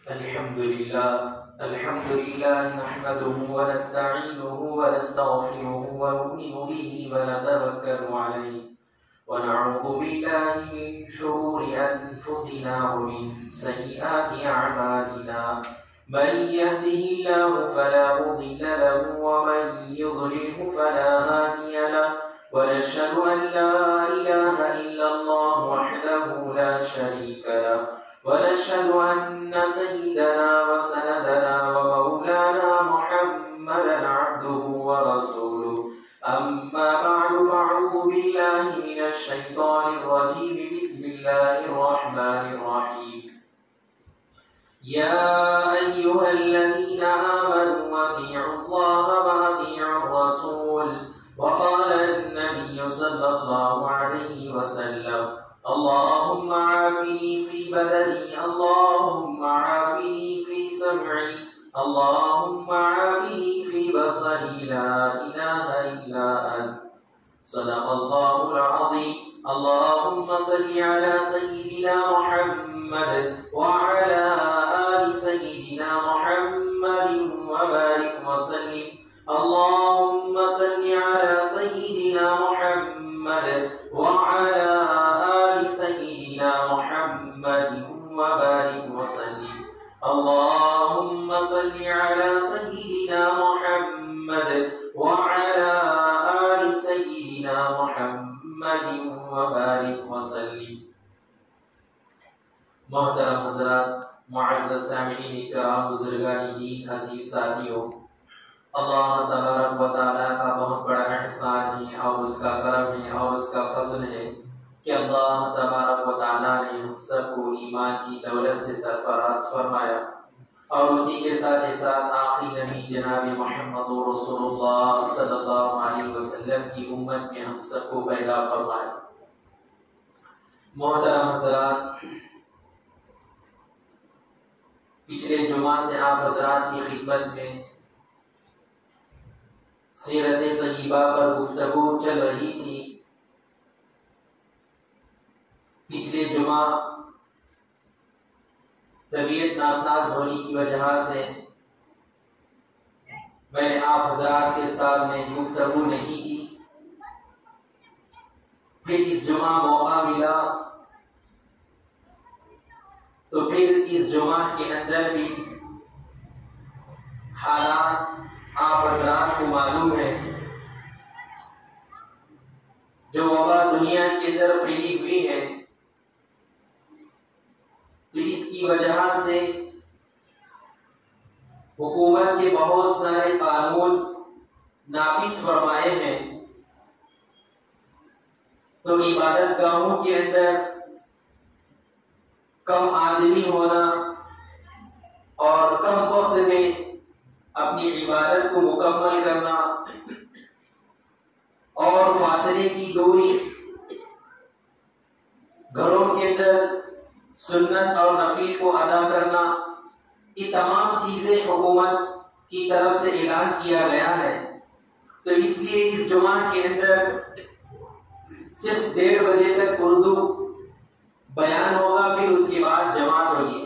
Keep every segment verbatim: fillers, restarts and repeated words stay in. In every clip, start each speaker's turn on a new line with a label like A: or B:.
A: الحمد لله الحمد لله نحمده ونستعينه ونستغفره ونؤمن به ونتوكل عليه ونعوذ بالله من شرور أنفسنا ومن سيئات أعمالنا من يهده الله فلا مضل له ومن يضلله فلا هادي له ونشهد أن لا إله إلا الله وحده لا شريك له ونشهد أن سيدنا وسندنا ومولانا محمدا عبده ورسوله أما بعد فأعوذ بالله من الشيطان الرجيم بسم الله الرحمن الرحيم يا أيها الذين آمنوا أطيعوا الله وأطيعوا الرسول وقال النبي صلى الله عليه وسلم اللهم عافني في بدني اللهم عافني في سمعي اللهم عافني في بصري لا إله إلا أنت صدق الله العظيم اللهم صل على سيدنا محمد وعلى آل سيدنا محمد وبارك وسلم اللهم صل على سيدنا محمد وعلى آل سيدنا محمد وبارك وسلم اللهم صل على سيدنا محمد وعلى آل سيدنا محمد وبارك وسلم. محترم حضرات، معزز سامعین کرام، بزرگان دین، عزیز ساتھیوں، اللہ تبارک و تعالیٰ کا بہت بڑا احسان ہے اور اس کا کرم ہے اور اس کا فضل ہے کہ اللہ تبارک و تعالیٰ نے ہم سب کو ایمان کی دولت سے سرفراز فرمایا اور اسی کے ساتھ ساتھ آخری نبی جناب محمد رسول اللہ صلی اللہ علیہ وسلم کی امت میں ہم سب کو پیدا فرمایا. محترم حضرات، پچھلے جمعہ سے آپ حضرات کی خدمت میں سیرت طیبہ پر گفتگو چل رہی تھی. پچھلے جمعہ طبیعت ناساز ہونے کی وجہ سے میں نے آپ حضرات کے سامنے گفتگو نہیں کی. پھر اس جمعہ موقع ملا تو پھر اس جمعہ کے اندر بھی حالات آپ حضرات کو معلوم ہے. جو وبا دنیا کے اندر پھیلی ہوئی ہے تو اس کی وجہ سے حکومت کے بہت سارے قانون نافذ فرمائے ہیں. تو عبادت گاہوں کے اندر کم آدمی ہونا اور کم وقت میں اپنی عبادت کو مکمل کرنا اور فاصلے کی دوری، گھروں کے اندر سنت اور نفل کو ادا کرنا، یہ تمام چیزیں حکومت کی طرف سے اعلان کیا گیا ہے. تو اس لیے اس جمعہ کے اندر صرف ڈیڑھ بجے تک اردو بیان ہوگا، پھر اس کے بعد جماعت ہوگی.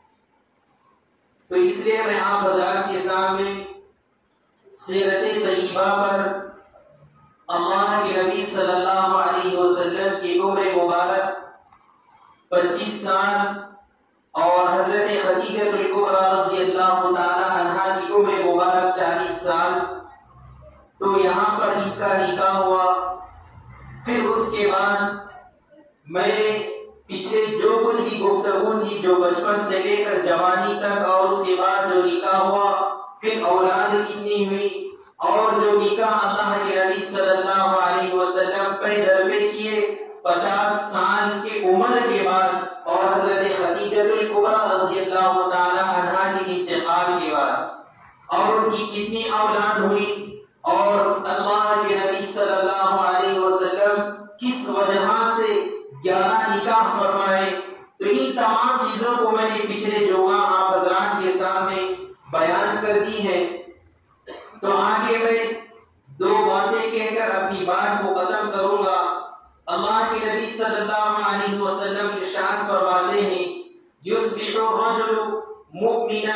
A: تو اس لیے میں آپ حضرات کے سامنے سیرت طیبہ پر اللہ کے نبی صلی اللہ علیہ وسلم کی عمر مبارک پچیس سال اور حضرت خدیجہ الکبریٰ رضی اللہ تعالی عنہا کی عمر مبارک چالیس سال، تو یہاں پر ان کا نکاح ہوا. پھر اس کے بعد میں نے پچھلے جو کچھ بھی گفتگو تھی، جو بچپن سے لے کر جوانی تک اور اس کے بعد جو نکاح ہوا، پھر اولاد کتنی ہوئی اور جو نکاح اللہ کے نبی صلی اللہ علیہ وسلم پہ دربے کیے پچاس سال کے عمر کے بعد اور حضرت خدیجہ الکبریٰ رضی اللہ تعالی عنہا کے انتقال کے بعد، اور ان کی کتنی اولاد ہوئی اور اللہ کے نبی صلی اللہ علیہ وسلم کس وجہ سے گیارہ نکاح فرمائے. تو ان تمام چیزوں کو میں نے پچھلے جمعہ آپ حضرات کے سامنے بیان کر دی ہے. تو آگے میں دو باتیں کہہ کر اپنی بات کو ختم کروں گا. اللہ کے نبی صلی اللہ علیہ وسلم ارشاد فرماتے ہیں یصبح الرجل مؤمنا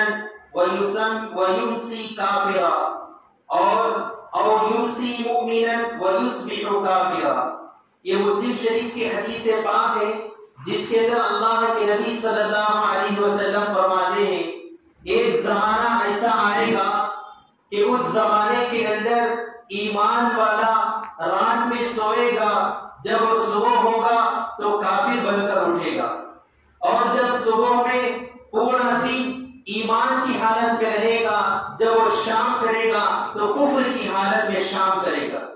A: ويمسي کافرا اور اور یمسی مؤمنا ویصبح کافرا. یہ مسلم شریف کی حدیث پاک ہے جس کے اندر اللہ کے نبی صلی اللہ علیہ وسلم فرماتے ہیں ایک زمانہ ایسا آئے گا کہ اس زمانے کے اندر ایمان والا رات میں سوئے گا، جب وہ صبح ہوگا تو کافر بن کر اٹھے گا، اور جب صبح میں پورا دن ایمان کی حالت میں رہے گا، جب وہ شام کرے گا تو کفر کی حالت میں شام کرے گا.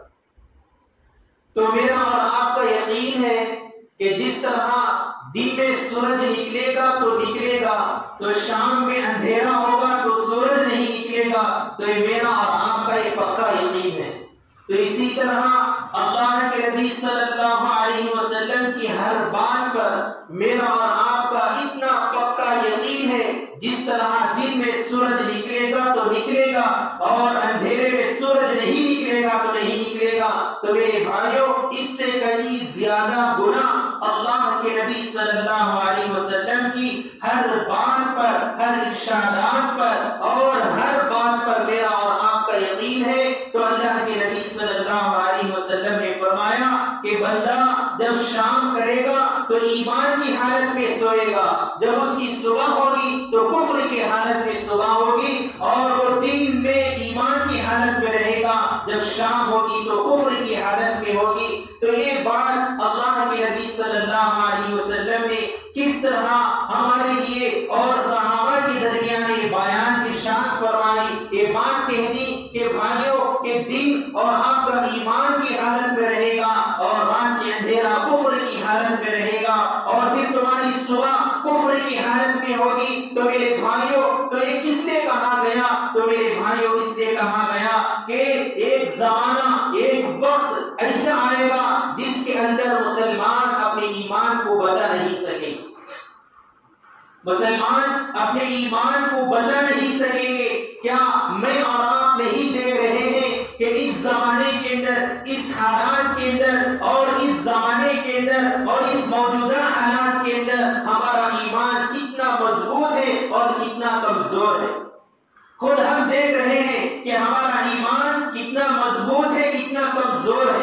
A: تو میرا اور آپ کا یقین ہے کہ جس طرح دن میں سورج نکلے گا تو نکلے گا، تو شام میں اندھیرا ہوگا تو سورج نہیں نکلے گا. تو یہ میرا اور آپ کا یہ پکا یقین ہے. تو اسی طرح اللہ کے نبی صلی اللہ علیہ وسلم کی ہر بات پر میرا اور آپ کا اتنا پکا یقین ہے، جس طرح دن میں سورج نکلے گا تو نکلے گا اور اندھیرے میں سورج نہیں نکلے گا تو نہیں نکلے گا. تو میرے بھائیوں، اس سے کئی زیادہ گنا اللہ کے نبی صلی اللہ علیہ وسلم کی ہر بات پر، ہر ارشادات پر اور ہر بات پر میرا اور آپ کا یقین ہے. تو اللہ کے نبی صلی اللہ علیہ وسلم نے فرمایا کہ بندہ جب شام کرے گا تو ایمان کی حالت میں سوئے گا، جب اس کی صبح ہوگی تو کفر کی حالت میں صبح ہوگی، اور وہ دن میں ایمان کی حالت میں رہے گا، جب شام ہوگی تو کفر کی حالت میں ہوگی. تو یہ بات اللہ کے نبی صلی اللہ علیہ وسلم نے کس طرح ہمارے لیے اور صحابہ کے درمیان یہ بیان ارشاد فرمائی، یہ بات کہہ دی کہ بھائیوں کہ دن اور آپ کا ایمان کی حالت میں رہے گا، اور رات کے اندھیرا کفر کی حالت میں رہے گا، اور پھر تمہاری صبح کفر کی حالت میں ہوگی. تو میرے بھائیوں، تو یہ کس لیے کہا گیا؟ تو میرے بھائیوں اس لیے کہا گیا کہ ایک زمانہ، ایک وقت ایسا آئے گا جس کے اندر مسلمان اپنے ایمان کو بچا نہیں سکیں گے، مسلمان اپنے ایمان کو بچا نہیں سکیں گے. کیا میں اور آپ نہیں دیکھ رہے ہیں کہ اس زمانے کے اندر، اس حالات کے اندر اور اس زمانے کے اندر اور اس موجودہ حالات کے اندر ہمارا ایمان کتنا مضبوط ہے اور کتنا کمزور ہے؟ خود ہم دیکھ رہے ہیں کہ ہمارا ایمان کتنا مضبوط ہے، کتنا کمزور ہے.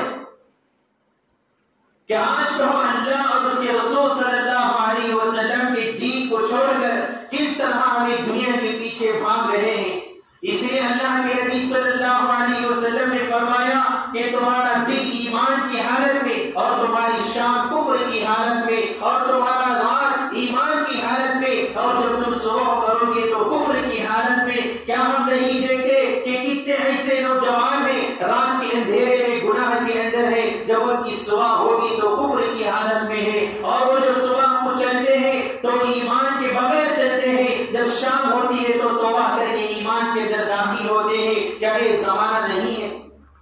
A: کہ آج تو ہم اللہ اور اس کے رسول صلی اللہ علیہ وسلم کے دین کو چھوڑ کر کس طرح ہمیں دنیا کے پیچھے بھاگ رہے ہیں. اس لیے اللہ کے نبی صلی اللہ علیہ وسلم نے فرمایا کہ تمہارا دل ایمان کی حالت میں اور تمہاری شام کفر کی حالت میں اور تمہارا رات ایمان کی حالت میں اور جب تم صبح کرو گے تو کفر کی حالت میں. کیا ہم نہیں دیکھتے کہ کتنے ایسے نوجوان ہیں رات کے اندھیرے میں گناہ کے اندر ہے، جب ان کی صبح ہوگی تو کفر کی حالت میں ہے، اور وہ جو صبح کو چلتے ہیں تو ایمان کے بغیر چلتے ہیں، جب شام ہوتی ہے تو توبہ کر کے ایمان کے اندر داخل ہوتے ہیں. کیا یہ زمانہ نہیں ہے؟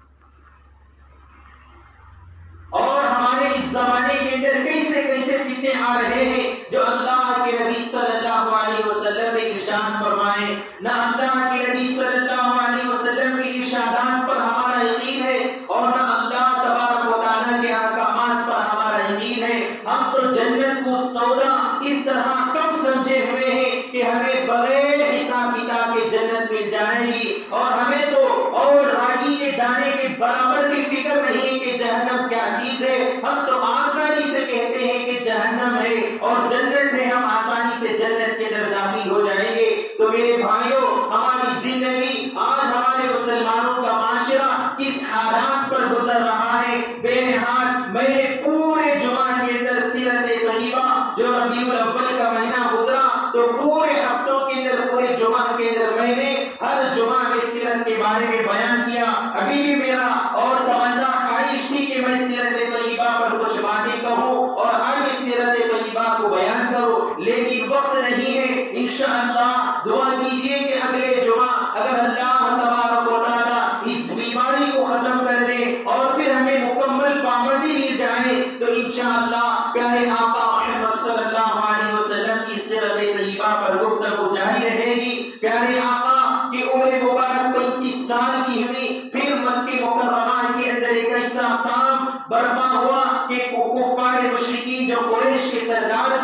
A: اور ہمارے اس زمانے کے اندر کیسے کیسے فتنے آ رہے ہیں جو اللہ کے نبی صلی اللہ علیہ وسلم نے ارشاد فرمائے. نہ اللہ کے نبی صلی اللہ علیہ وسلم کے ارشادات پر ہمارا یقین ہے اور نہ اللہ تبارک و تعالیٰ کے احکامات پر ہمارا یقین ہے. ہم تو جنت کو سودا اس طرح کم سمجھے ہوئے ہیں کہ ہمیں بغیر حساب کتاب کے جنت مل جائے گی، اور ہمیں تو اور راگی کے دانے کے برابر کی فکر نہیں ہے کہ جہنم کیا چیز ہے. ہم تو آسانی سے کہتے ہیں کہ جہنم ہے اور جنت ہے، ہم آسانی سے جنت کے اندر داخل ہو جائیں گے. تو میرے بھائیوں، ہماری زندگی آج ہمارے مسلمانوں کا معاشرہ کس حالات پر گزر رہا ہے بے نہایت. میں نے پورے جمعہ کے اندر سیرت طیبہ جو ربیع الاول کا مہینہ گزرا تو پورے ہفتوں کے اندر، پورے جمعہ کے اندر میں نے ہر جمعہ میں سیرت کے بارے میں بیان کیا. ابھی بھی میرا اور تمنا خواہش تھی کہ میں سیرت طیبہ پر کچھ باتیں کہوں اور آگے سیرت طیبہ کو بیان کروں، لیکن وقت نہیں ہے. انشاءاللہ دعا کیجئے کہ اگلے جمعہ اگر اللہ تبارک و تعالی اس بیماری کو ختم کر دے اور پھر ہمیں مکمل پابندی مل جائے تو انشاءاللہ پیارے آقا محمد صلی اللہ علیہ وسلم کی سیرت طیبہ پر گفتگو جاری رہے گی. پیارے آقا کی عمر مبارک پینتیس سال کی ہوئی، پھر مکہ مکرمہ کے اندر ایک ایسا کام برپا ہوا کہ کفار مشرکین جو قریش کے سردار تھے ان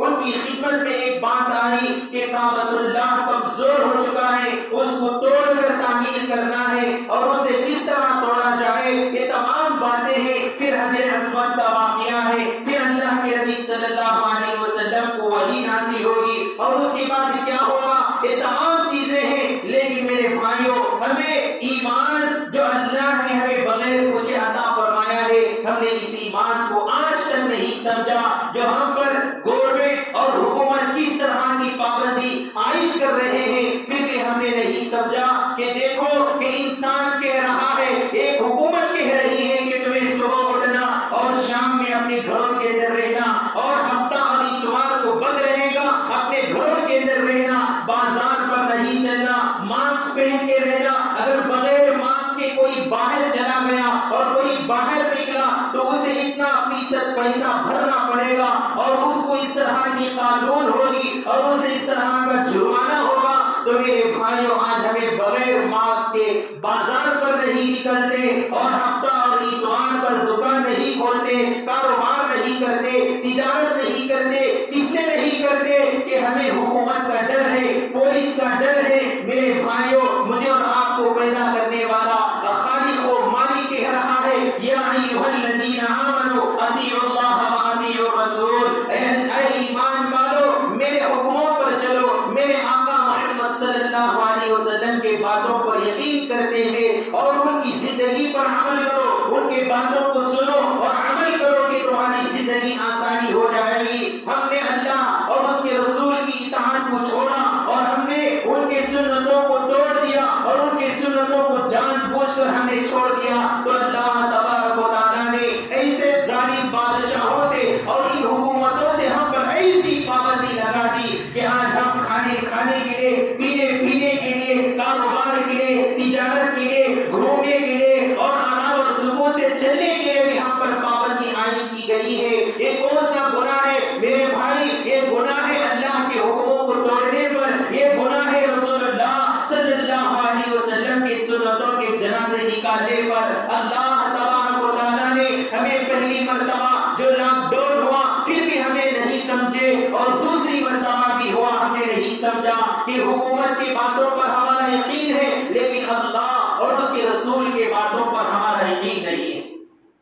A: ان کی خدمت میں ایک بات آئی کہ کعبۃ اللہ کمزور ہو چکا ہے، اس کو توڑ کر تعمیر کرنا ہے، اور اسے کس طرح توڑا جائے، یہ تمام باتیں ہیں۔ پھر حجر اسود کا واقعہ ہے، پھر اللہ کے نبی صلی اللہ علیہ وسلم کو وحی نازل ہوگی، اور اس کے بعد کیا ہوگا، یہ تمام چیزیں ہیں۔ لیکن میرے بھائیوں، ہمیں ایمان جو اللہ نے ہمیں بغیر کچھ عطا فرمایا ہے، ہم نے اس ایمان کو آج تک نہیں سمجھا۔ جو ہم پر گورنمنٹ اور حکومت کس طرح کی پابندی عائد کر رہے ہیں، پھر بھی ہم نے نہیں سمجھا کہ دیکھو کہ انسان کہہ رہا ہے، ایک حکومت کہہ رہی ہے کہ تمہیں صبح اٹھنا اور شام میں اپنے گھروں کے اندر رہنا، اور ہفتہ اور اتوار کو بند رہے گا، اپنے گھروں کے اندر رہنا، بازار پر نہیں چلنا، ماسک پہن کے رہنا۔ اگر بغیر ماسک کے کوئی باہر چلا گیا اور کوئی باہر نکلا تو اسے اتنا فیصد پیسہ بھرنا پڑے گا، اور اس کو اس طرح کی قانون ہوگی، اور اسے اس طرح کا جرمانہ ہوگا۔ تو میرے بھائیوں، آج ہمیں بغیر ماسک کے بازار پر نہیں نکلتے، اور ہفتہ اور اتوار پر دکان نہیں کھولتے، کاروبار نہیں کرتے، تجارت نہیں کرتے۔ کس نے نہیں کرتے؟ کہ ہمیں حکومت کا ڈر ہے، پولیس کا ڈر ہے۔ میرے بھائیوں، مجھے اور آپ کو پیدا کرنے والا خالق و مالک کہہ رہا ہے، یا ایھا الذین آمنوا اطیعوا اللہ واطیعوا الرسول، اے ایمان والو میرے حکموں پر چلو، میرے آقا محمد صلی اللہ علیہ وسلم کے باتوں پر یقین کرتے ہوئے اور ان کی زندگی پر عمل کرو، ان کے باتوں کو سنو اور عمل کرو کہ تمہاری زندگی آسانی ہو جائے گی۔ ہم نے اللہ اور اس کے رسول کی اطاعت کو چھوڑا، اور ہم نے ان کے سنتوں کو توڑ دیا، اور ان کے سنتوں کو جان بوجھ کر ہم نے چھوڑ دیا، تو اللہ تبارک و تعالیٰ نے ایسے ظالم بادشاہوں سے اور ان حکومتوں سے ہم پر ایسی پابندی لگا دی کہ آج ہم کھانے کھانے کے لیے، پینے پینے کے لیے، کاروبار کے لیے، تجارت کے لیے، گھومنے کے لیے اور آرام اور سکون سے چلنے کے لیے بھی ہم پر پابندی عائد کی گئی ہے۔ یہ کون سا گناہ ہے میرے بھائی؟ یہ گناہ ہے اللہ کے حکموں کو توڑنے پر، یہ گناہ ہے رسول اللہ صلی اللہ علیہ وسلم کی سنتوں کے جنازے نکالنے پر۔ اللہ تبارک و تعالیٰ نے ہمیں پہلی مرتبہ جو لاک ڈاؤن ہوا پھر بھی ہمیں نہیں سمجھے، اور دوسری مرتبہ بھی ہوا ہم نے نہیں سمجھا کہ حکومت کی باتوں پر ہمارا یقین ہے، لیکن اللہ اور اس کے رسول کے باتوں پر ہمارا یقین نہیں ہے۔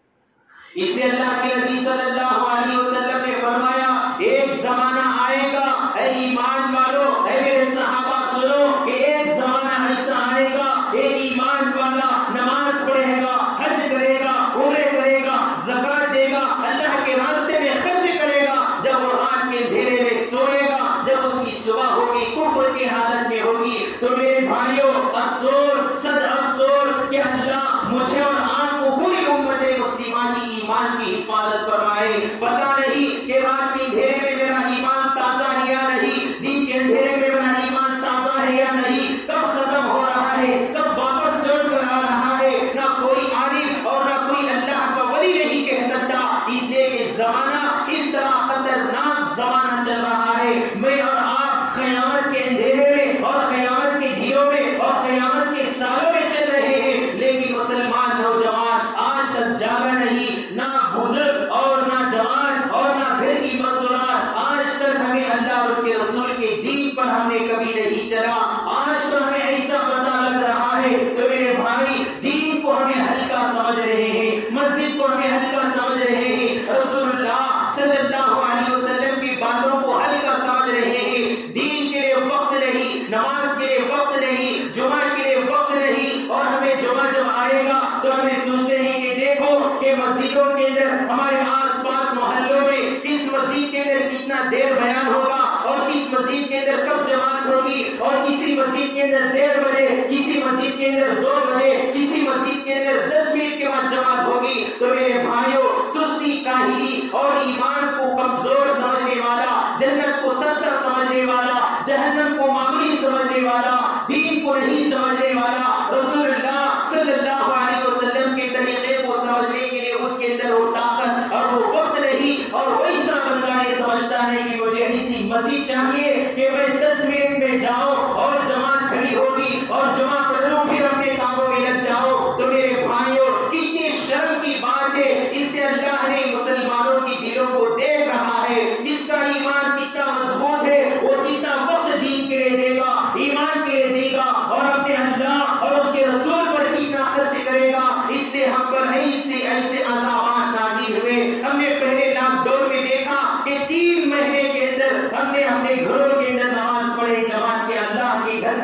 A: اسے اللہ کے نبی صلی اللہ علیہ وسلم نے فرمایا، ایک زمانہ آئے گا، اے ایمان والو، اے میرے صحابہ سنو، کہ ایک زمانہ ایسا آئے گا، ایک ایمان والا نماز پڑھے گا، حج کرے گا، عمرے کرے گا، زکات دے گا، اللہ کے راستے میں خرچ کرے گا، جب وہ رات کے اندھیرے میں سوئے گا، جب اس کی صبح ہوگی کفر کی حالت میں ہوگی، تو میرے بھائیوں افسوس، صد افسوس کہ اللہ مجھے اور آپ کو پوری امت مسلمہ کی ایمان کی حفاظت فرمائے۔ پتہ نہیں کہ رات کے اندھیرے میں میرا ایمان تازہ ہے یا نہیں، دن کے اندھیرے میں میرا ایمان تازہ ہے یا نہیں، کب ختم ہو رہا ہے، کب واپس لوٹ کر آ رہا ہے، نہ کوئی عالم اور نہ کوئی اللہ کا ولی نہیں کہہ سکتا، اس لیے کہ زمانہ اس طرح خطرناک زمانہ چل رہا ہے۔ میں اور آپ قیامت کے اندھیرے میں اور قیامت کے دنوں میں اور قیامت کے سالوں میں چل رہے ہیں، لیکن مسلمان نوجوان آج تک جاگا نہیں، نہ بزرگ اور نہ جوان اور نہ گھر کی مزدورات، آج تک ہمیں اللہ اور اس کے رسول کے دین پر ہم نے کبھی نہیں چلا۔ آج تو ہمیں ایسا پتہ لگ رہا ہے، تو میرے بھائی دین کو ہمیں ہلکا سمجھ رہے ہیں، مسجد کو ہمیں ہلکا سمجھ رہے ہیں، رسول اللہ صلی اللہ علیہ وسلم کی باتوں کو ہلکا سمجھ رہے ہیں، دین کے لیے وقت نہیں، نماز کے لیے وقت نہیں، جمعہ کے لیے وقت نہیں، اور ہمیں جمعہ جب آئے گا تو ہمیں سوچتے ہیں کہ دیکھو کہ مسجدوں کے اندر ہمارے آس پاس محلوں میں کس مسجد کے اندر کتنا دیر بیان ہوگا، اور کس مسجد کے اندر کب جماعت ہوگی، اور کسی مسجد کے اندر ڈیڑھ بجے، کسی مسجد کے اندر دو بجے، کسی مسجد کے اندر دس منٹ کے بعد جماعت ہوگی۔ تو میرے بھائیوں، سستی کاہلی اور ایمان کو کمزور سمجھنے والا، جنت کو سستا سمجھنے والا، جہنم کو معمولی سمجھنے والا، دین کو نہیں سمجھنے والا، رسول اللہ صلی اللہ علیہ وسلم کے طریقے کو سمجھنے کے لیے اس کے اندر وہ طاقت اور وہ وقت نہیں، اور ویسا بندہ یہ سمجھتا ہے کہ مجھے ایسی مسجد چاہیے کہ میں دس منٹ میں جاؤں اور جماعت کھڑی ہوگی اور جمعہ پڑھ لوں، پھر اپنے کاموں میں لگ جاؤں۔ تو میرے بھائیوں، کتنی شرم کی بات ہے، اس سے اللہ نے مسلمانوں کی دلوں کو دیکھ رہا ہے، جس کا ایمان کتنا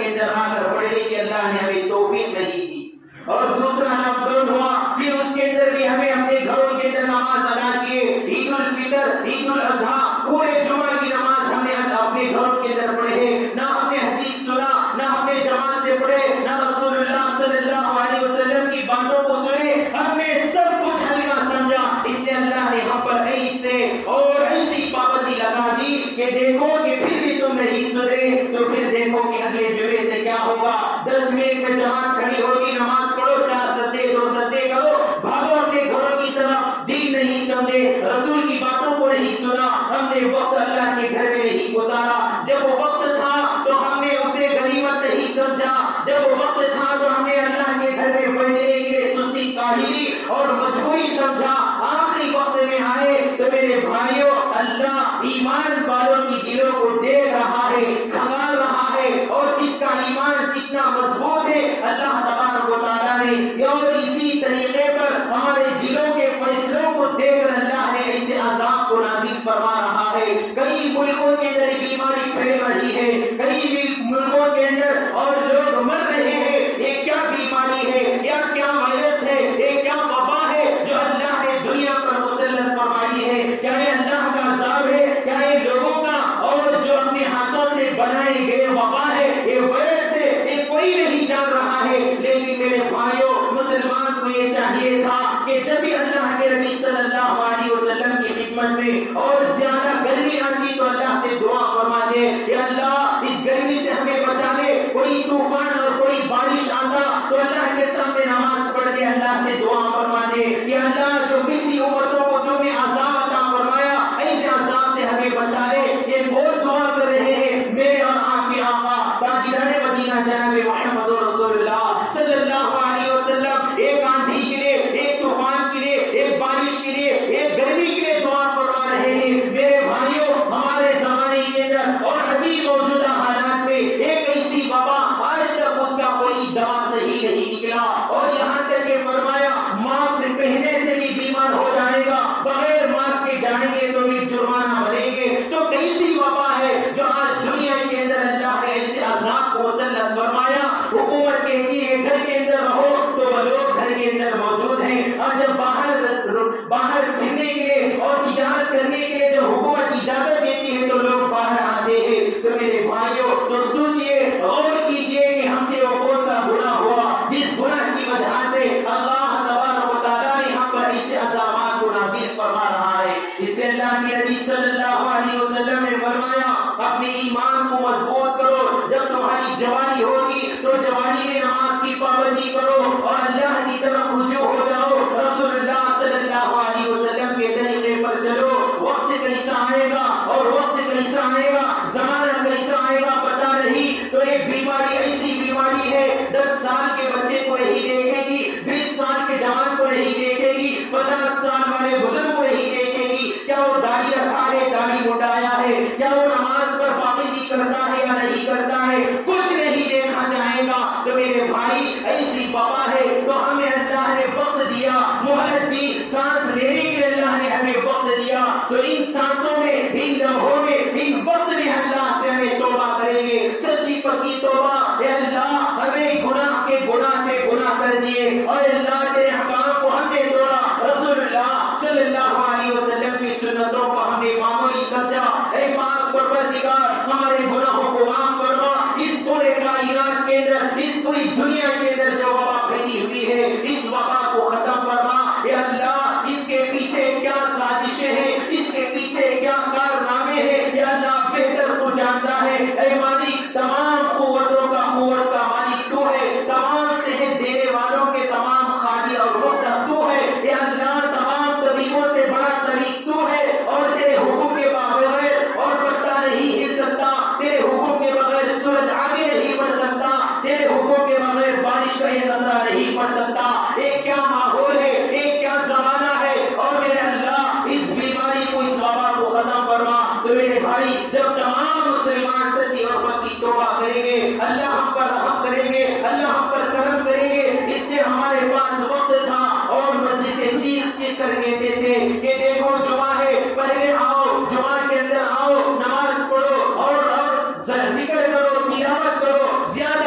A: کے اندر آ کر پڑھنے کی اللہ نے ہمیں توفیق نہیں دی. اور دوسرا لاک ڈاؤن ہوا، پھر اس کے اندر بھی ہمیں اپنے گھروں کے اندر نماز ادا کیے. عید الفطر، عید الاضحیٰ، پورے جمعہ کی نماز ہم نے اپنے گھروں کے اندر پڑھے. نہ ہم نے حدیث سنا، نہ ہم نے جماعت سے پڑھے، نہ رسول اللہ صلی اللہ علیہ وسلم کی باتوں کو سنے. ہم نے سب کچھ ہلکا سمجھا. اس لیے اللہ نے ہم پر ایسے اور ایسی پابندی لگا دی کہ دیکھو کہ پھر بھی تم نہیں سدھرے تو پھر دیکھو کہ اگلے جمعے سے کیا ہوگا. دس منٹ میں جماعت کھڑی ہوگی، نماز پڑھو، چار سجدے دو سجدے کرو، بھاگو اپنے گھروں کی طرف. دین نہیں سمجھے، رسول کی باتوں کو نہیں سنا، ہم نے وقت اللہ کے گھر میں نہیں گزارا. جب وہ وقت تھا تو ہم نے اسے غنیمت نہیں سمجھا. جب وہ وقت تھا تو ہم نے اللہ کے گھر میں بیٹھنے کے لیے سستی، کاہلی اور مجبوری سمجھا. آخری وقت میں آئے تو میرے بھائیوں، اللہ ایمان والوں کی دلوں کو دیکھ رہا ہے، کھنگال رہا ہے، اور کس کا ایمان کتنا مضبوط ہے اللہ تبارک و تعالیٰ نے. اور اسی طریقے پر ہمارے دلوں کے فیصلوں کو دیکھ کر اللہ نے ایسے عذاب کو نازل فرما رہا ہے. کئی ملکوں کے اندر بیماری پھیل رہی ہے، کئی ملکوں کے اندر اور لوگ مر رہے ہیں. یہ کیا بیماری ہے، یا کیا وائرس ہے، یہ کیا وبا ہے جو اللہ نے دنیا پر مسلط فرمائی ہے؟ کیا یہ اللہ کا عذاب ہے؟ کیا یہ لوگوں کا اور جو اپنے ہاتھوں سے بنائے گئے وبا ہے، یہ وائرس ہے؟ یہ کوئی نہیں جان رہا ہے. لیکن میرے بھائیوں، مسلمان کو یہ چاہیے تھا کہ جب بھی اللہ کے نبی صلی اللہ علیہ وسلم کی خدمت میں اور زیادہ گرمی آتی تو اللہ سے دعا فرما دے، یا اللہ اس گرمی سے ہمیں بچا لے. کوئی طوفان اور کوئی بارش آتا تو اللہ کے سامنے نماز پڑھ دے، اللہ سے دعا فرما دے، یا اللہ جو پچھلی امتوں کو تم نے عذاب عطا فرمایا، ایسے عذاب سے ہمیں بچا لے. یہ بہت دعا کر رہے ہیں میرے اور آپ کے آقا تاجدار مدینہ جناب محمد رسول اللہ صلی اللہ علیہ وسلم ایک آندھی کے لیے، ایک طوفان کے لیے، ایک بارش کے لیے، ایک گرمی کے لیے دعا فرما رہے ہیں. میرے بھائیوں، ہمارے زمانے کے اندر اور ابھی موجودہ حالات میں ایک ایسی وبا آج تک اس کا کوئی دوا صحیح نہیں نکلا. اور یہاں تک کہ فرمایا ماسک پہننے سے بھی بیمار ہو جائے گا، بغیر ماسک کے جائیں گے تو بھی جرمانہ بھریں گے. تو کیسی وبا ہے جو آج دنیا کے اندر اللہ نے ایسے عذاب کو مسلط فرمایا. حکومت کہتی ہے گھر کے اندر رہو تو وہ لوگ گھر کے اندر موجود ہیں، اور جب باہر باہر پھرنے کے لیے اور تجارت کرنے کے لیے جب حکومت اجازت دیتی ہے تو لوگ باہر آتے ہیں. تو میرے بھائیوں، تو سوچئے، غور کیجئے کہ ہم سے وہ کون سا گناہ ہوا جس گناہ کی وجہ سے اللہ تبارک و تعالیٰ نے ہم پر ایسے عذابات کو نازل فرما رہا ہے. اس لیے اللہ کے نبی صلی اللہ علیہ وسلم نے فرمایا اپنے ایمان کو مضبوط کرو. جب تمہاری جوانی ہوگی تو جوانی میں نماز کی پابندی کرو اور اللہ کی طرف رجوع ہو جاؤ، رسول اللہ صلی اللہ علیہ وسلم کے طریقے پر چلو. وقت کیسا آئے گا اور وقت کیسا آئے گا، زمانہ کیسا آئے گا پتہ نہیں. تو ایک بیماری ایسی بیماری ہے، دس سال کے بچے کو نہیں دیکھے گی، بیس سال کے جوان کو نہیں دیکھے گی، پچاس سال والے بزرگ کو نہیں دیکھے گی. کیا وہ داڑھی رکھا ہے، داڑھی مڈایا ہے، کیا وہ نماز پر پابندی کرتا ہے یا نہیں کرتا ہے، کچھ نہیں دیکھا جائے گا. تو میرے بھائی، ایسی وبا ہے تو ہمیں اللہ نے وقت دیا، مہلت دی، سانس لینے کے لیے اللہ نے ہمیں وقت دیا. تو ان سانسوں میں، ان لمحوں میں، ان وقت میں اللہ سے ہمیں توبہ کریں گے، سچی پکی توبہ. اے اللہ، ہمیں گناہ کے گناہ کے گناہ کر دیے اور اللہ تیرے حکام کو ہم نے توڑا، رسول اللہ صلی اللہ علیہ وسلم کی سنتوں کو ہم نے معمولی سمجھا. اے پاک پروردگار، ہمارے گناہوں کو معاف فرما. اس پورے کائنات کے اندر، اس پوری دنیا کے اندر جو وبا پھیلی ہوئی ہے، اس وبا کو ختم فرما. اے اللہ، اس کے پیچھے کیا سازشیں ہیں، اس کے پیچھے کیا کارنامے ہیں، یا اللہ بہتر تو جانتا ہے. اے مالک، تمام قوتوں کا قوت کا مالک تو ہے، تمام صحت دینے والوں کے تمام خالی اور محترم تو ہے. اے اللہ، تمام طبیبوں سے بڑا طبیب تو ہے، اور تیرے حکم کے بغیر اور پتہ نہیں ہل سکتا، تیرے حکم کے بغیر سورج آگے نہیں بڑھ سکتا، تیرے حکم کے بغیر بارش کا ایک قطرہ نہیں پڑ سکتا. ایک کیا ماحول ہے، ایک کیا زمانہ ہے. اور میرے اللہ، اس بیماری کو، اس وبا کو ختم فرما. تو میرے بھائی، جب تمام مسلمان سچی اور پکی توبہ کریں گے، اللہ ہم پر رحم کریں گے، اللہ ہم پر کرم کریں گے. اس سے ہمارے پاس وقت تھا اور مسجد سے چیخ چیخ کر کہتے تھے کہ دیکھو جمعہ ہے، پہلے آؤ، جمعہ کے اندر آؤ، نماز پڑھو اور اور ذکر کرو، تلاوت کرو، زیادہ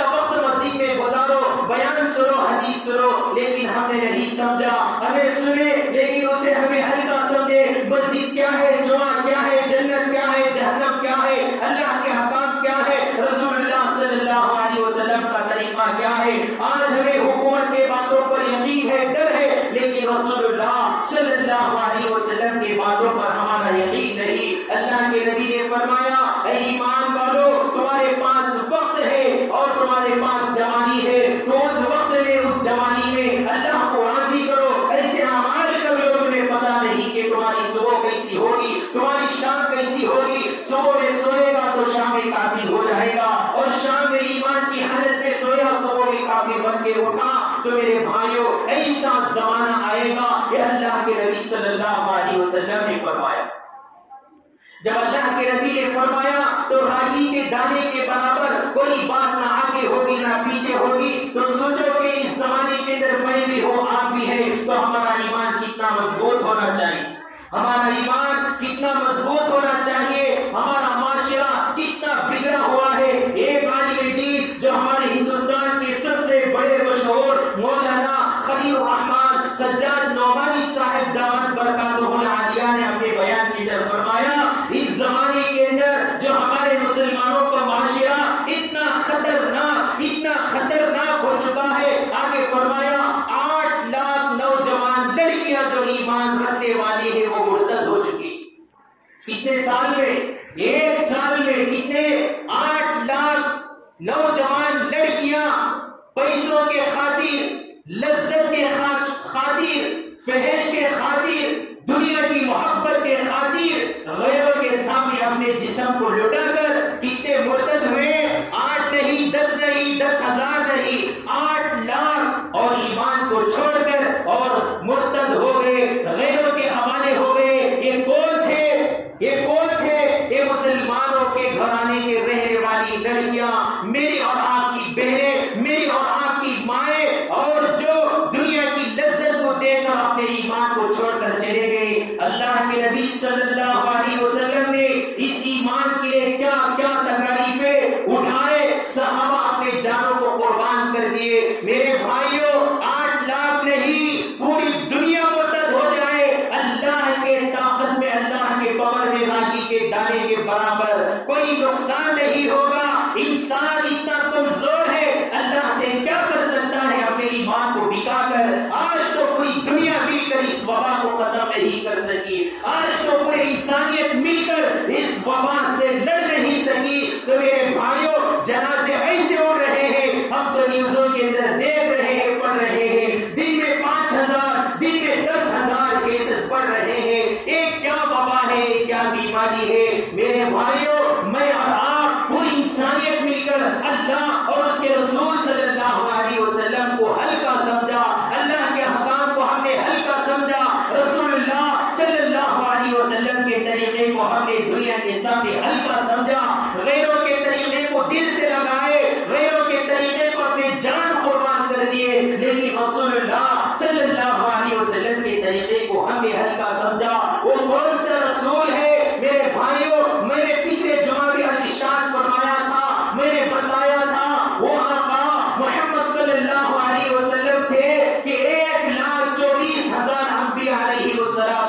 A: سمجھا، ہمیں سنے لیکن اسے ہمیں ہلکا سمجھے۔ مسجد کیا ہے، جمعہ کیا ہے، جنت کیا ہے، جہنم کیا ہے، اللہ کے حکام کیا ہے، رسول اللہ صلی اللہ علیہ وسلم کا طریقہ کیا ہے۔ آج ہمیں حکومت کے باتوں پر یقین ہے، ڈر ہے، لیکن رسول اللہ صلی اللہ علیہ وسلم کی باتوں پر ہمارا یقین نہیں۔ اللہ کے نبی نے فرمایا، اے ایمان والو، تمہارے پاس وقت ہے اور تمہارے پاس جوانی ہے، تو اس وقت میں، اس جوانی میں اللہ کو راضی کرو، ایسے اعمال کر لو تمہیں پتہ نہیں کہ تمہاری صبح کیسی ہوگی، تمہاری شام کیسی ہوگی۔ صبح میں سوئے گا تو شام میں کافر ہو جائے گا، اور شام میں ایمان کی حالت میں سویا، صبح میں کافر بن کے اٹھا، تو میرے بھائیوں ایسا زمانہ آئے گا، یہ اللہ کے نبی صلی اللہ علیہ وسلم نے فرمایا۔ جب اللہ کے نبی نے فرمایا تو رائی کے دانے کے برابر کوئی بات نہ آگے ہوگی نہ پیچھے ہوگی، تو سوچو کہ اس زمانے کے اندر میں بھی ہوں، آپ بھی ہے، تو ہمارا ایمان کتنا مضبوط ہونا چاہیے، ہمارا ایمان کتنا مضبوط ہونا چاہیے، ہمارا معاشرہ کتنا بگڑا ہوا ہے۔ ایک عالم دین جو ہمارے ہندوستان کے سب سے بڑے مشہور مولانا خلیل الرحمن سجاد نعمانی صاحب دامت برکاتہ العالیہ نے اپنے بیان کی طرف فرمایا، اس زمانے کے اندر جو ہمارے مسلمانوں کا معاشرہ اتنا خطرناک اتنا خطرناک ہو چکا ہے، آگے فرمایا آٹھ لاکھ نوجوان لڑکیاں جو ایمان رکھنے والی ہے وہ مرتد ہو چکی۔ کتنے سال میں؟ ایک سال میں کتنے؟ آٹھ لاکھ نوجوان لڑکیاں پیسوں کے خاطر، لذت کے خاطر، فحش کے خاطر، دنیا کی محبت کے خاطر غیروں کے سامنے اپنے جسم کو لٹا کر کتنے مرتد ہوئے؟ آٹھ نہیں، دس نہیں، دس ہزار نہیں، آٹھ لاکھ، اور ایمان کو چھوڑ کر اور مرتد ہو گئے، غیروں کے حوالے ہو گئے۔ یہ کون تھے؟ یہ کون تھے؟ یہ مسلمانوں کے گھرانے کے رہنے والی لڑکیاں، میری اور آپ کی بہنیں، میری اور آپ کی مائیں، اور جو دنیا کی لذت کو دے کر اپنے ایمان کو چھوڑ کر چلے گئے۔ اللہ کے نبی صلی اللہ علیہ وسلم نے اس ایمان کے لیے کیا کیا تکالیفیں اٹھائے، صحابہ اپنے جانوں کو قربان کر دیے۔ میرے بھائیوں، آٹھ لاکھ نہیں، پوری دنیا مرتد ہو جائے، اللہ کے طاقت میں، اللہ کے پاور میں راگی کے دانے کے برابر کوئی نقصان نہیں ہوگا۔ انسان اتنا کمزور ہے، اللہ سے کیا کر سکتا ہے اپنے ایمان کو بکا کر؟ آج تو کوئی دنیا مل کر اس وبا کو ختم نہیں کر سکی، آج تو پوری انسانیت مل کر اس وبا سے لڑ نہیں سکی۔ تو میرے بھائیوں، جنازے ایسے اڑ رہے ہیں، ہم تو نیوزوں کے اندر دیکھ رہے ہیں، پڑھ رہے ہیں، دن میں پانچ ہزار دن میں دس ہزار کیسز پڑھ رہے ہیں۔ ایک کیا وبا ہے، کیا بیماری ہے؟ میرے بھائیوں، میں اور آپ پوری انسانیت مل کر اللہ اور اس کے رسول صلی اللہ علیہ وسلم کو ہلکا سمجھا، اللہ کے حکام کو ہم نے ہلکا سمجھا، رسول اللہ صلی اللہ علیہ وسلم کے طریقے کو ہم نے دنیا کے سامنے ہلکا سمجھا، غیروں کے طریقے کو دل سے لگائے، غیروں کے طریقے کو اپنے جان قربان کر دیے، لیکن رسول اللہ صلی اللہ علیہ وسلم کے طریقے کو ہم نے ہلکا سمجھا۔ وہ کون سا رسول ہے؟ میرے بھائیوں، میں نے پچھلے جمعہ کے ارشاد فرمایا تھا، میں نے بتایا تھا، وہ آقا محمد صلی اللہ علیہ وسلم تھے کہ ایک لاکھ چوبیس ہزار انبیاء علیہ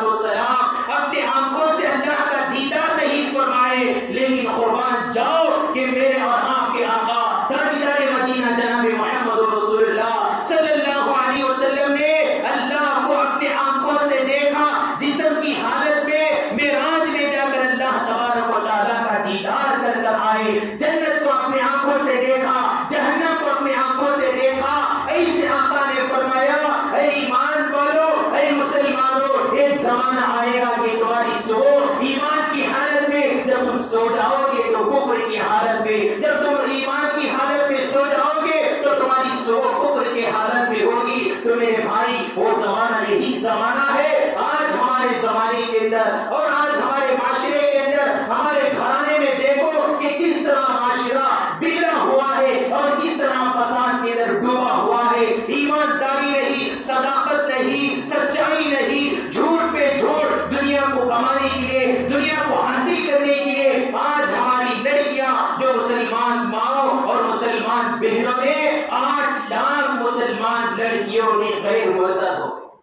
A: السلام اپنے آنکھوں سے اللہ کا دیدار نہیں فرمائے، لیکن قربان جاؤ کہ میرے اور آپ کے آقا تاجدار مدینہ جناب محمد رسول اللہ صلی اللہ علیہ وسلم نے اللہ کو اپنے آنکھوں سے دیکھا، جسم کی حالت میں معراج لے جا کر اللہ تبارک و تعالیٰ کا دیدار کر کر آئے، جنت کو اپنے آنکھوں سے دیکھا، جہنم کو اپنے آنکھوں سے دیکھا۔ ایسے آقا نے فرمایا، اے ایمان والو، اے مسلمانوں، ایک زمانہ آئے گا کہ تمہاری صبح ایمان کی حالت میں، جب تم سو جاؤ گے تو کفر کی حالت میں، جب تم ایمان کی حالت میں سو جاؤ گے تو تمہاری صبح کفر کی حالت میں ہوگی۔ تو میرے بھائی، وہ زمانہ یہی زمانہ ہے۔ آج ہمارے زمانے کے اندر اور آج ہمارے معاشرے کے اندر، ہمارے گھرانے میں دیکھو کہ کس طرح معاشرہ بگڑا ہوا ہے اور کس طرح فساد کے اندر ڈوبا ہوا ہے۔ ایمانداری نہیں، صداقت نہیں، سچائی نہیں، جھوٹ پہ جھوٹ، دنیا کو کمانے کے لیے، دنیا کو حاصل کرنے کے لیے آج ہماری لڑکیاں جو مسلمان ماؤں اور مسلمان بہنوں نے، آٹھ لاکھ مسلمان لڑکیوں نے غیر مرتد ہو گئے۔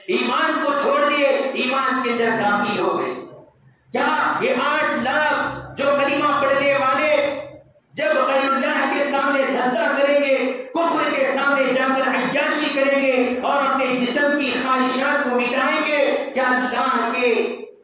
A: ایمان کو چھوڑ دیے، ایمان کے اندر داخل ہو گئے۔ کیا یہ آٹھ لاکھ جو کلمہ پڑھنے والے جب غیر اللہ کے سامنے سجدہ کریں گے، کفر کے سامنے جا کر عیاشی کریں گے اور اپنے جسم کی خواہشات کو مٹائیں گے، کیا اللہ کے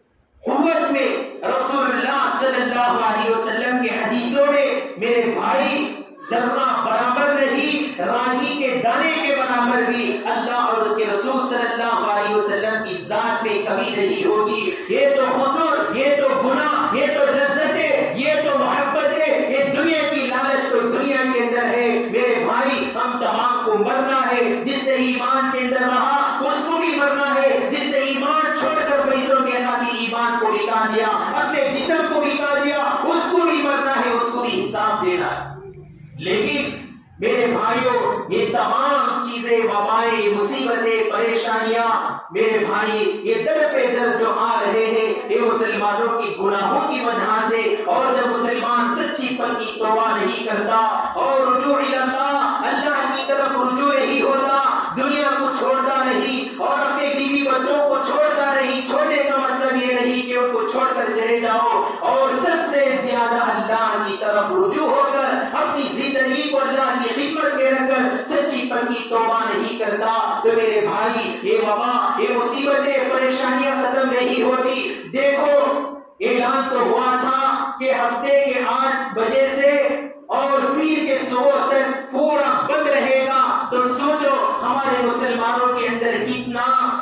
A: قوت میں رسول اللہ صلی اللہ علیہ وسلم کے حدیثوں میں میرے بھائی ذرہ برابر نہیں، راہی کے دانے کے برابر بھی اللہ اور اس کے رسول صلی اللہ علیہ وسلم کی ذات میں کمی نہیں ہوگی۔ یہ تو حضور، یہ تو گناہ، یہ تو لذتیں، یہ تو محبتیں، یہ دنیا کی لالچ تو دنیا کے اندر ہے۔ میرے بھائی ہم تمام کو مرنا ہے، جس نے ایمان کے اندر رہا اس کو بھی مرنا ہے، جس نے ایمان چھوڑ کر پیسوں کے خاطر ایمان کو بکا دیا، اپنے جسم کو بکا دیا، اس کو بھی مرنا ہے، اس کو بھی حساب دینا ہے۔ لیکن میرے بھائیوں یہ تمام چیزیں، وبائیں، مصیبتیں، پریشانیاں میرے بھائی یہ در پہ در جو آ رہے ہیں یہ مسلمانوں کی گناہوں کی وجہ سے، اور جب مسلمان سچی پکی توبہ نہیں کرتا اور رجوع اللہ اللہ کی طرف رجوع نہیں ہوتا، دنیا کو چھوڑتا نہیں اور اپنے بیوی بچوں کو چھوڑتا نہیں، چھوڑنے کا مطلب یہ نہیں کہ ان کو چھوڑ کر چلے جاؤ، اور سب سے زیادہ اللہ کی طرف رجوع ہو کر اپنی زندگی کو اللہ کی خدمت میں رکھ کر سچی پکی توبہ نہیں کرتا، تو میرے بھائی یہ وبا، یہ مصیبتیں، پریشانیاں ختم نہیں ہوتی۔ دیکھو اعلان تو ہوا تھا کہ ہفتے کے آٹھ بجے سے اور پیر کے صبح تک پورا بند رہے گا، تو سوچو ہمارے مسلمانوں کے اندر کتنا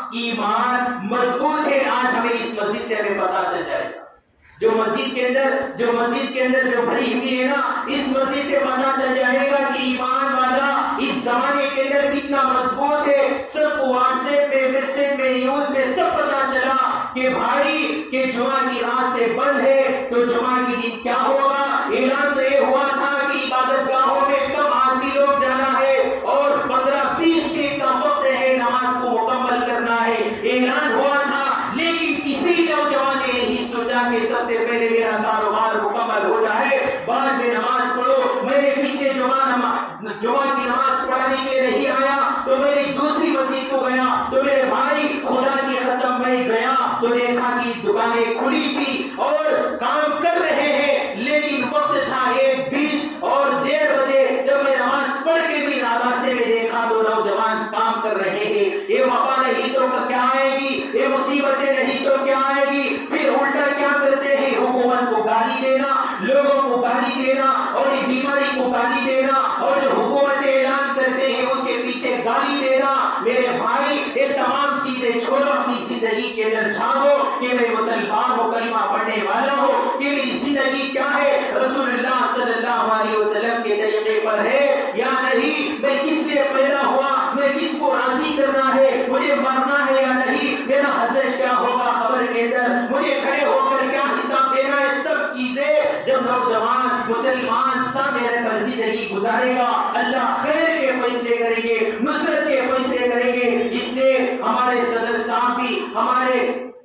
A: ایمان مضبوط ہے، آج ہمیں اس مسجد سے ہمیں پتا چل جائے گا۔ جو مسجد کے اندر جو مسجد کے اندر جو بھری ہوئی ہے نا، اس مسجد سے پتا چل جائے گا کہ ایمان والا اس زمانے کے اندر کتنا مضبوط ہے۔ سب واٹس ایپ پہ، میسج میں، نیوز میں سب پتا چلا کہ بھائی کہ جمعہ کی رات سے بند ہے، تو جمعہ کی دن کیا ہوگا؟ اعلان تو یہ ہوا تھا کہ عبادت گاہوں میں کم آدمی لوگ جانا ہے اور پندرہ بیس منٹ کا وقت ہے نماز کو مکمل کرنا ہے، اعلان ہوا تھا، لیکن کسی نوجوان نے نہیں سوچا کہ سب سے پہلے میرا کاروبار مکمل ہو جائے، بعد میں نماز پڑھو۔ میرے پیچھے جمعہ جمعہ کی نماز پڑھنے کے لیے نہیں آیا تو میری دوسری مسجد کو گیا، تو میرے بھائی خدا کی قسم میں گیا تو دیکھا کہ دکانیں کھلی تھی اور کام کر رہے ہیں، لیکن وقت تھا ایک بیس اور ڈیڑھ بجے، جب میں نماز پڑھ کے بھی راستے میں دیکھا تو نوجوان کام کر رہے ہیں۔ یہ وبا نہیں تو کیا آئے گی، یہ مصیبتیں نہیں تو کیا آئے گی؟ پھر الٹا کیا کرتے ہیں؟ حکومت کو گالی دینا، لوگوں کو گالی دینا اور یہ بیماری کو گالی دینا، اور جو حکومت اعلان کرتے ہیں اس کے پیچھے گالی دینا۔ میرے بھائی یہ تمام چیزیں چھوڑو، اپنی زندگی کے اندر جھانکو کہ میں مسلمان ہوں، کلمہ پڑھنے والا ہوں، کہ میری زندگی کیا ہے، رسول اللہ صلی اللہ علیہ وسلم کے طریقے پر ہے یا نہیں، میں کس لیے پیدا ہوا، میں کس کو راضی کرنا ہے، مجھے مرنا ہے یا نہیں، میرا حشر کیا ہوگا قبر کے اندر، مجھے کھڑے ہو کر کیا حساب دینا ہے۔ سب چیزیں جب نوجوان مسلمان سامنے رہ کر زندگی گزارے گا، اللہ خیر کے فیصلے کریں گے، نصرت کے فیصلے کریں گے۔ اس لیے ہمارے صدر صاحب بھی ہمارے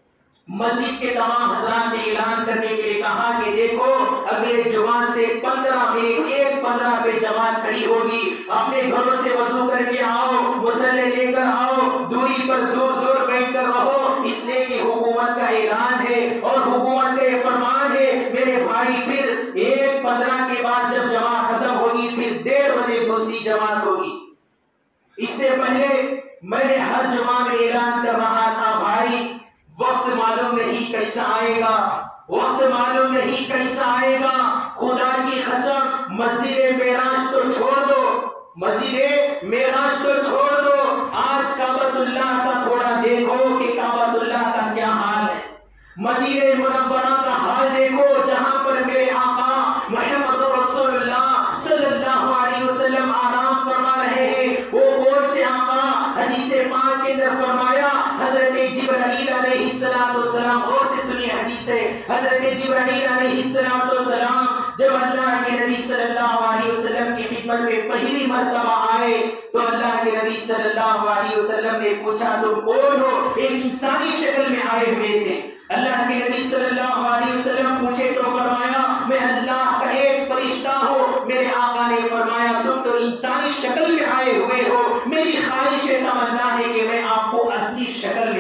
A: مسجد کے تمام حضرات نے اعلان کرنے کے لیے کہا کہ دیکھو اگلے جمعہ سے پندرہ منٹ ایک پندرہ پہ جماعت کھڑی ہوگی، اپنے گھروں سے وضو کر کے آؤ، مصلے لے کر آؤ، دوری پر دور دور بیٹھ کر رہو، اس لیے کہ حکومت کا اعلان ہے اور حکومت کا یہ فرمان ہے۔ میرے بھائی پھر ایک پندرہ کے بعد جب جماعت ختم ہوگی پھر ڈیڑھ بجے دوسری جماعت ہوگی۔ اس سے پہلے میں نے ہر جمعہ میں اعلان کر رہا تھا بھائی وقت معلوم نہیں کیسا آئے گا، وقت معلوم نہیں کیسا آئے گا، خدا کی قسم مسجد معراج تو چھوڑ دو، مسجد معراج تو چھوڑ دو، آج کعبۃ اللہ کا تھوڑا دیکھو کہ کعبۃ اللہ کا کیا حال ہے، مدینہ منورہ کا حال دیکھو جہاں پر میرے آقا محمد رسول اللہ صلی اللہ علیہ وسلم آرام فرما رہے ہیں۔ وہ کون سے آقا؟ حدیث پاک کے اندر فرمایا حضرت جبرائیل علیہ السلام، اور سے سنی حدیث ہے، حضرت جبرائیل علیہ السلام جب اللہ کے نبی صلی اللہ علیہ وسلم کی خدمت میں پہلی مرتبہ آئے تو اللہ کے نبی صلی اللہ علیہ وسلم نے پوچھا تم کون ہو؟ ایک انسانی شکل میں آئے ہوئے تھے۔ اللہ کے نبی صلی اللہ علیہ وسلم پوچھے تو فرمایا میں اللہ کا ایک فرشتہ ہوں۔ میرے آقا نے فرمایا تم تو انسانی شکل میں آئے ہوئے ہو، میری خواہش تمنا ہے کہ میں آپ کو اصلی شکل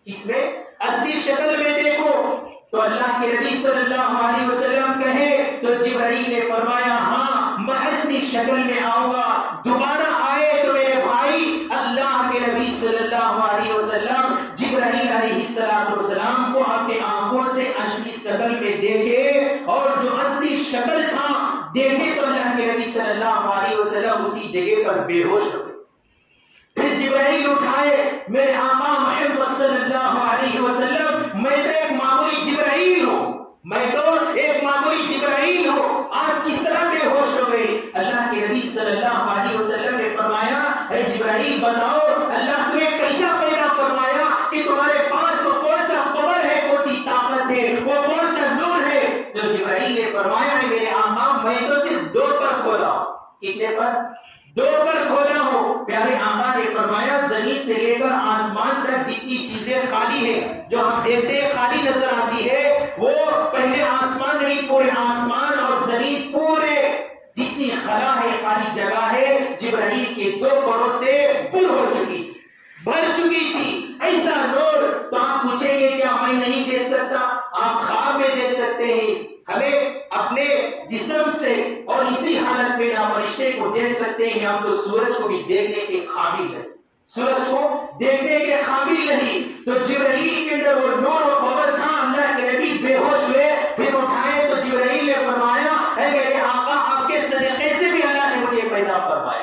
A: اس میں اصلی شکل میں دیکھو تو اللہ کے نبی صلی اللہ علیہ وسلم کہے تو جبرائیل نے فرمایا ہاں میں اصلی شکل میں آؤں گا. دوبارہ آئے تو میرے بھائی اللہ کے نبی صلی اللہ علیہ وسلم جبرائیل علیہ السلام کو اپنے آنکھوں سے اصلی شکل میں دیکھے اور جو اصلی شکل تھا دیکھے تو اللہ کے نبی صلی اللہ علیہ وسلم اسی جگہ پر بے ہوش ہو گئے. پھر جبرائیل اٹھائے میرے آقا محمد صلی اللہ علیہ وسلم میں تو ایک معمولی جبرائیل ہوں میں تو ایک معمولی جبرائیل ہوں آپ کس طرح بے ہوش ہو گئے. اللہ کے نبی صلی اللہ علیہ وسلم نے فرمایا اے جبرائیل بتاؤ اللہ تمہیں کیسا پیدا فرمایا کہ تمہارے پاس وہ کون سا پاور ہے کون سی طاقت ہے وہ کون سا نور ہے. تو جبرائیل نے فرمایا میرے آقا میں تو صرف دو پر کھولا ہوں. کتنے پر؟ دو پر کھولا ہوں. پیارے آقا نے فرمایا زمین سے لے کر آسمان تک جتنی چیزیں خالی ہیں جو ہم دیکھتے ہیں خالی نظر آتی ہے وہ پہلے آسمان نہیں پورے آسمان اور زمین پورے جتنی خلا ہے خالی جگہ ہے جبرائیل کے دو پروں سے پر ہو چکی بھر چکی تھی. ایسا نور تو آپ پوچھیں گے کیا میں نہیں دیکھ سکتا؟ آپ خواب میں دیکھ سکتے ہیں. ہمیں اپنے جسم سے اور اسی حالت میں نہ فرشتے کو دیکھ سکتے ہیں ہم تو سورج کو بھی دیکھنے کے قابل نہیں سورج کو دیکھنے کے قابل نہیں. تو جبرائیل کے اندر وہ نور و پاور تھا. اللہ کے نبی بے ہوش ہوئے پھر اٹھائے تو جبرائیل نے فرمایا اے میرے آقا آپ کے صدقے سے بھی اللہ نے مجھے پیدا فرمایا.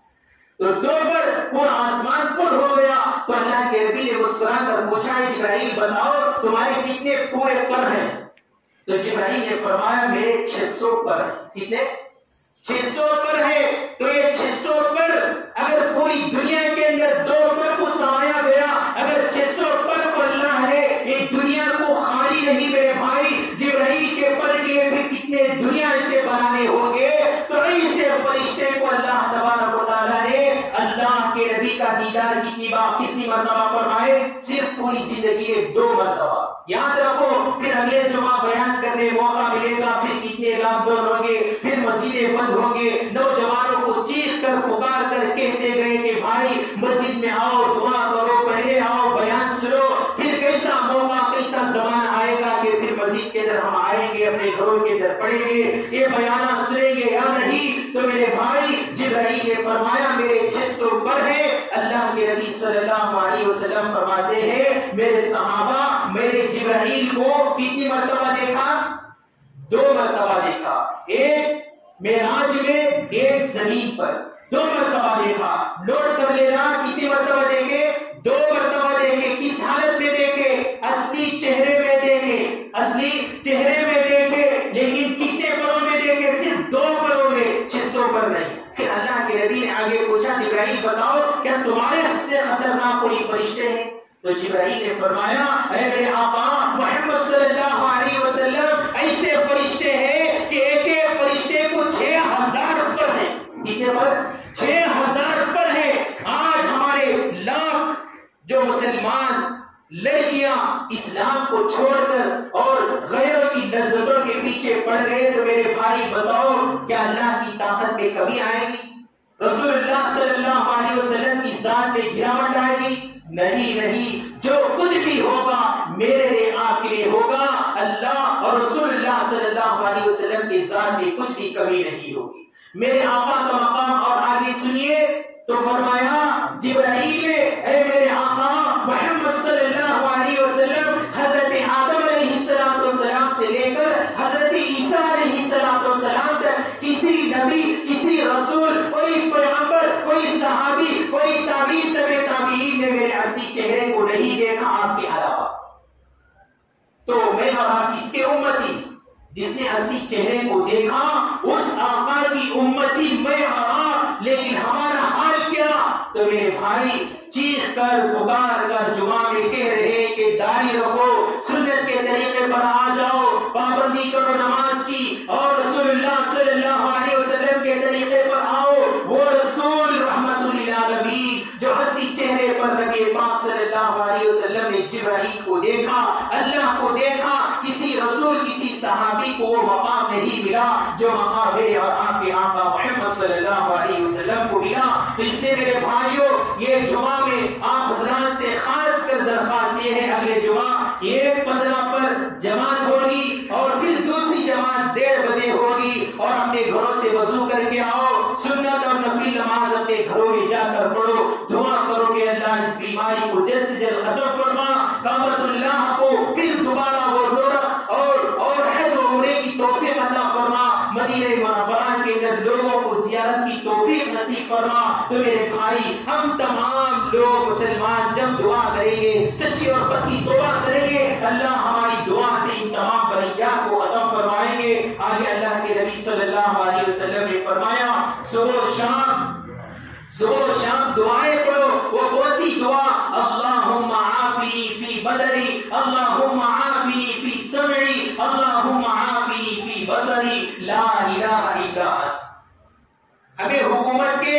A: تو دو پر پورا آسمان پر ہو گیا. تو اللہ کے نبی نے مسکرا کر پوچھا جبرائیل بتاؤ تمہارے کتنے پورے پر ہیں؟ تو جبرائیل نے فرمایا میرے چھ سو پر ہیں. کتنے؟ چھ سو پر ہے. تو یہ چھ سو پر اگر پوری دنیا کے اندر دو پر کو سمایا گیا اگر چھ سو پر کو اللہ نے ایک دنیا کو خالی نہیں میرے بھائی جبرائیل کے پر کیے پھر کتنے دنیا سے بنانے ہوں گے. تو ایسے فرشتے کو اللہ تبارک و تعالیٰ نے اللہ کے نبی کا دیدار کتنی بار کتنی مرتبہ فرمائے؟ صرف پوری زندگی میں دو مرتبہ. یاد رکھو پھر اگلے جمعہ بیان کرنے موقع ملے گا پھر کتنے لاک ڈاؤن ہوں گے پھر مسجدیں بند ہوں گے. نوجوانوں کو چیخ کر پکار کر کہتے گئے کہ بھائی مسجد میں آؤ دعا کرو پہلے آؤ بیان سنو. پھر کیسا موقع کیسا زمان آئے گا کہ پھر مسجد کے اندر ہم آئیں گے اپنے گھروں کے اندر پڑھیں گے یہ بیانات سنیں گے یا نہیں. تو میرے بھائی جبرائیل نے فرمایا میرے چھ سو پر ہے. اللہ کے نبی صلی اللہ علیہ وسلم فرماتے ہیں میرے صحابہ میرے جبرائیل کو کتنی مرتبہ دیکھا؟ دو مرتبہ دیکھا. ایک معراج میں ایک زمین پر دو مرتبہ دیکھا. نوٹ کر لینا کتنی مرتبہ دیکھے؟ دو مرتبہ دیکھے. کس حالت میں دیکھے؟ اصلی چہرے میں دیکھے اصلی چہرے میں دیکھے. لیکن کتنے پروں میں دیکھے؟ صرف دو پروں میں چھ سو پر نہیں. پھر اللہ کے نبی نے آگے پوچھا جبرائیل بتاؤ کیا تمہارے سے خطرناک کوئی فرشتے ہیں؟ تو جبرائیل نے فرمایا اے میرے آقا محمد صلی اللہ علیہ وسلم ایسے فرشتے ہیں کہ ایک ایک فرشتے کو چھ ہزار پر ہے. کتنے پر؟ چھ ہزار پر ہے. آج ہمارے لاکھ جو مسلمان لڑکیاں اسلام کو چھوڑ کر اور غیروں کی لذتوں کے پیچھے پڑ گئے تو میرے بھائی بتاؤ کیا اللہ کی طاقت میں کمی آئے گی؟ رسول اللہ صلی اللہ علیہ وسلم کی ذات میں گراوٹ آئے گی؟ نہیں نہیں. جو کچھ بھی ہوگا میرے لیے آپ کے لیے ہوگا. اللہ اور رسول اللہ صلی اللہ علیہ وسلم کی ذات میں کچھ بھی کمی نہیں ہوگی. میرے آقا کا مقام اور آگے سنیے تو فرمایا جبرائیل اے میرے آقا محمد صلی اللہ علیہ وسلم حضرت آدم علیہ السلام سے لے کر حضرت عیسیٰ علیہ السلام تک کسی نبی کسی رسول کوئی پیغمبر کوئی صحابی کوئی تابعین تبع تابعین نے میرے اصلی چہرے کو نہیں دیکھا آپ کے علاوہ. تو میں اور آپ کس کے امتی؟ جس نے اصلی چہرے کو دیکھا اس آقا کی امتی میں اور آپ. لیکن ہمارا حال کیا؟ تو میرے بھائی چیخ کر پکار کر جمعہ میں کہہ رہے کہ داڑھی رکھو سنت کے طریقے پر آ جاؤ پابندی کرو نماز کی اور رسول اللہ صلی اللہ علیہ وسلم کے طریقے پر آؤ. وہ رسول رحمت للعالمین جو اصلی چہرے پر نبی پاک صلی اللہ علیہ وسلم نے جبرائیل کو دیکھا اللہ کو دیکھا. کسی رسول کسی صحابی کو وہ مقام نہیں ملا جو مقام میرے اور آپ کے آقا محمد صلی اللہ علیہ وسلم کو ملا. تو اس لیے میرے بھائیوں یہ جمعہ میں آپ حضرات سے خاص کر درخواست یہ ہے یہ جمعہ ایک پندرہ پر جماعت ہوگی اور پھر دوسری جماعت ڈیڑھ بجے ہوگی، اور اپنے گھروں سے وضو کر کے آؤ، سنت اور نفل نماز اپنے گھروں میں جا کر پڑھو، دعا کرو کہ اللہ اس بیماری کو جلد سے جلد ختم فرما، کعبۃ اللہ کو پھر دوبارہ وہ رونق اور اور حج و عمرے کی توفیق عطا فرما، مدینہ منورہ کے اندر لوگوں کو زیارت کی توفیق نصیب فرما۔ تو میرے بھائی، ہم تمام لوگ مسلمان جب دعا کریں گے، سچی اور پکی توبہ کریں گے، اللہ ہماری دعا سے ان تمام بلیات کو ختم فرمائیں گے۔ آگے اللہ کے نبی صلی اللہ علیہ وسلم نے فرمایا، صبح و شام صبح و شام دعائیں پڑھو۔ وہ کون سی دعا؟ اللہم عافی فی بدنی، اللہم عافی فی سمعی، اللہم عافی فی بصری، لا الہ الا انت۔ ہمیں حکومت کے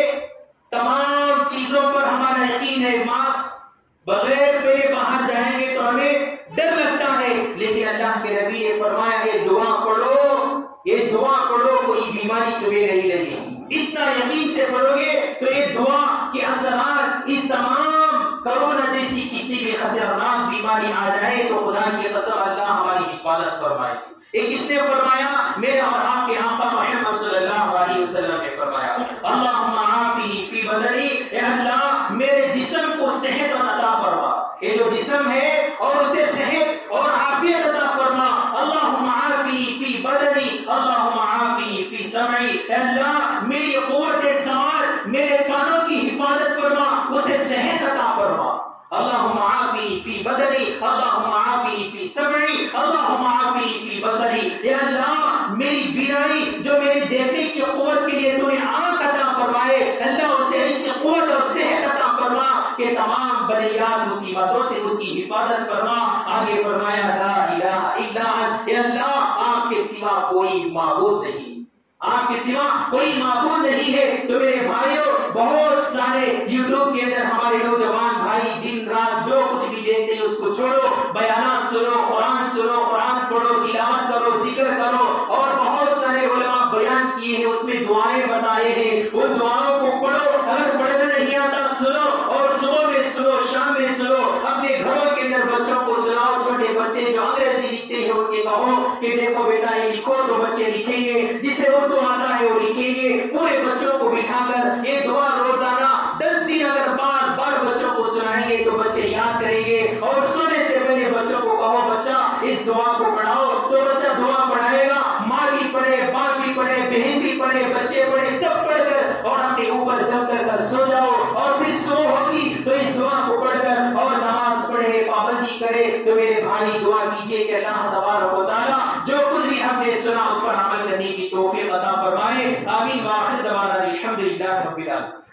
A: تمام چیزوں پر ہمارا یقین ہے، ماسک بغیر پہنے باہر جائیں گے تو ہمیں ڈر لگتا ہے، لیکن اللہ کے نبی نے فرمایا یہ دعا پڑھو، یہ دعا پڑھو، کوئی بیماری تمہیں نہیں لگے گی۔ اتنا یقین سے پڑھو گے تو یہ دعا کے اثرات اس تمام کرونا جیسی کتنی بھی خطرناک بیماری آ جائے تو خدا کی قسم اللہ ہماری حفاظت فرمائے۔ ایک اس نے فرمایا، میرے اور آپ کے آقا محمد صلی اللہ علیہ وسلم نے فرمایا، اللہم عافی فی بدنی، اے اللہ میرے جسم کو صحت عطا فرما، یہ جو جسم ہے اور اسے صحت اور عافیت عطا فرما۔ اللہم عافی فی بدنی، اللہم عافی فی سمعی، اے اللہ میری قوت سماعت، میرے کانوں کی حفاظت فرما، اسے صحت عطا فرما۔ اللہم عافی فی بدنی، اللہم عافی فی سمعی، اللہم عافی فی بصری، اے اللہ میری بینائی جو میری دیکھنے کی قوت کے لیے تو نے آنکھ عطا فرمائے، اللہ اسے ایسی قوت اور صحت عطا فرما کہ تمام بلیات مصیبتوں سے اس کی حفاظت فرما۔ آگے فرمایا، لا الہ الا انت، اے اللہ آپ کے سوا کوئی معبود نہیں، آپ کے سوا کوئی معبود نہیں ہے۔ تو میرے بھائیوں، بہت سارے یوٹیوب کے اندر ہمارے نوجوان بھائی دن رات جو کچھ بھی دیکھتے ہیں اس کو چھوڑو، بیانات سنو، قرآن سنو، قرآن پڑھو، تلاوت کرو، ذکر کرو، اور بہت سارے علماء بیان کیے ہیں، اس میں دعائیں بتائے ہیں، وہ دعاؤں کو پڑھو، اگر پڑھنا نہیں آتا سنو، اور صبح میں سنو، شام میں سنو، اپنے گھروں کے اندر بچوں کو سناؤ۔ چھوٹے بچے جو انگریزی لکھتے ہیں ان کے کہو کہ دیکھو بیٹا یہ لکھو، تو بچے لکھیں گے، جسے اردو آتا ہے وہ لکھیں گے۔ پورے بچوں کو بٹھا کر یہ دعا روزانہ دس دن اگر بار بار بچوں کو سنائیں گے تو بچے یاد کریں گے، اور سونے سے پہلے بچوں کو کہو بچہ اس دعا کو پڑھاؤ، تو بچہ دعا پڑھائے گا، ماں بھی پڑھے، باپ بھی پڑھے، بہن بھی پڑھے، بچے پڑھے، سب پڑھ کر اور اپنے اوپر دم کر کر سو جاؤ، اور پھر سو ہوگی تو اس دعا کو پڑھ کر اور نماز پڑھے، پابندی کرے۔ تو میرے بھائی دعا کیجئے کہ اللہ تبارک و تعالیٰ جو کچھ بھی ہم نے سنا اس پر عمل کرنے کی توفیق عطا فرمائے۔ آمین۔ وآخر دعوانا الحمدللہ رب العالمین۔